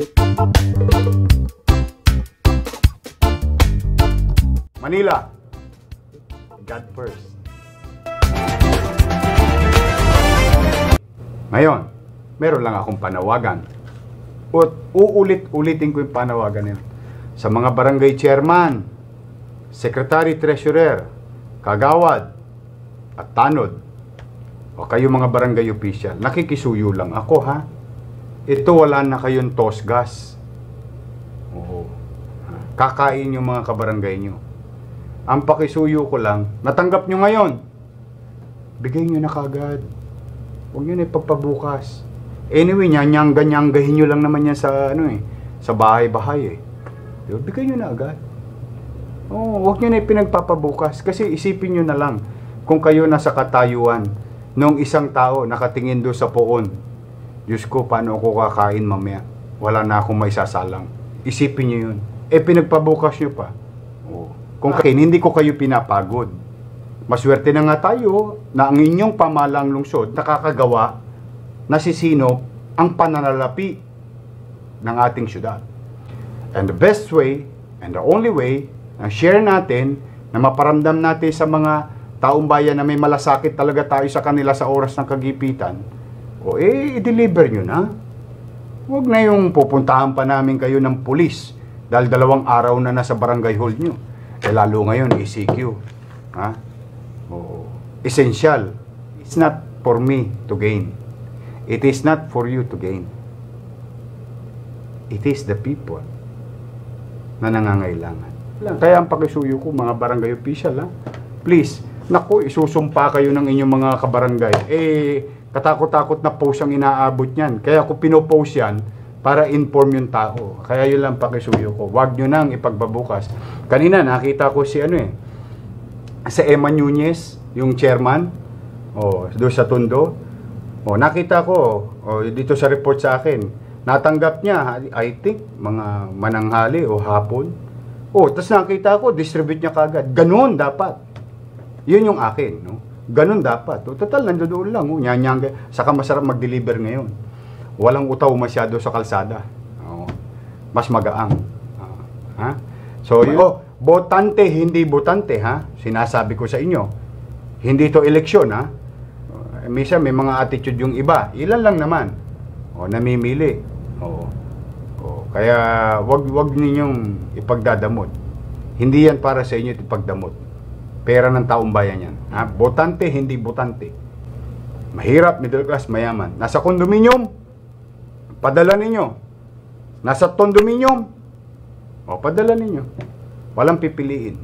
Manila, God first. Ngayon, meron lang akong panawagan. Uulit-ulitin ko yung panawagan yun. Sa mga barangay chairman, secretary treasurer, kagawad, at tanod, o kayo mga barangay official, nakikisuyo lang ako, ha? Ito, wala na kayong tosgas. Oo. Kakain yung mga kabarangay nyo. Ang pakisuyo ko lang, natanggap nyo ngayon, bigay nyo na kagad. Huwag nyo na ipagpabukas. Anyway, nyangga-nyanggahin nyo lang naman yan sa, sa bahay-bahay, Bigay nyo na agad. Oo, huwag nyo na ipinagpapabukas. Kasi isipin nyo na lang, kung kayo nasa katayuan, nung isang tao nakatingin doon sa poon, Diyos ko, paano ako kakain mamaya? Wala na akong maisasalang. Isipin nyo yun. Pinagpabukas nyo pa. Kung hindi ko kayo pinapagod. Maswerte na nga tayo na ang inyong pamalang lungsod nakakagawa na sisinop ang pananalapi ng ating syudad. And the best way, and the only way, na share natin, na maparamdam natin sa mga taong bayan na may malasakit talaga tayo sa kanila sa oras ng kagipitan, i-deliver nyo na. Huwag na yung pupuntahan pa namin kayo ng pulis dahil 2 araw na nasa barangay hall nyo. Lalo ngayon, ECQ. Ha? Essential. It's not for me to gain. It is not for you to gain. It is the people na nangangailangan. Kaya ang pakisuyo ko, mga barangay official, please, naku, isusumpa kayo ng inyong mga kabarangay. Katakot-takot na post ang inaabot niyan. Kaya ako pinopost yan para inform yung tao. Kaya yun lang pakisuyo ko. Huwag nyo nang ipagbabukas. Kanina nakita ko si sa Emma Nunez, yung chairman, doon sa Tondo. Nakita ko dito sa report sa akin. Natanggap niya, I think, mga mananghali o hapon. Tapos nakita ko, distribute niya kagad. Ganun dapat. Yun yung akin, no? Ganun dapat. Total, nandoon lang. Nyanyanga. Saka masarap mag-deliver ngayon. Walang utaw masyado sa kalsada. Mas magaang. So, botante, hindi botante, ha? Sinasabi ko sa inyo. Hindi to eleksyon, ha? Minsan may mga attitude yung iba. Ilan lang naman. Namimili. Kaya wag ninyong ipagdadamot. Hindi yan para sa inyo ipagdamot. Pera ng taong bayan yan. Ha? Botante, hindi botante. Mahirap, middle class, mayaman. Nasa kondominium, padala ninyo. Nasa condominium, padala ninyo. Walang pipiliin.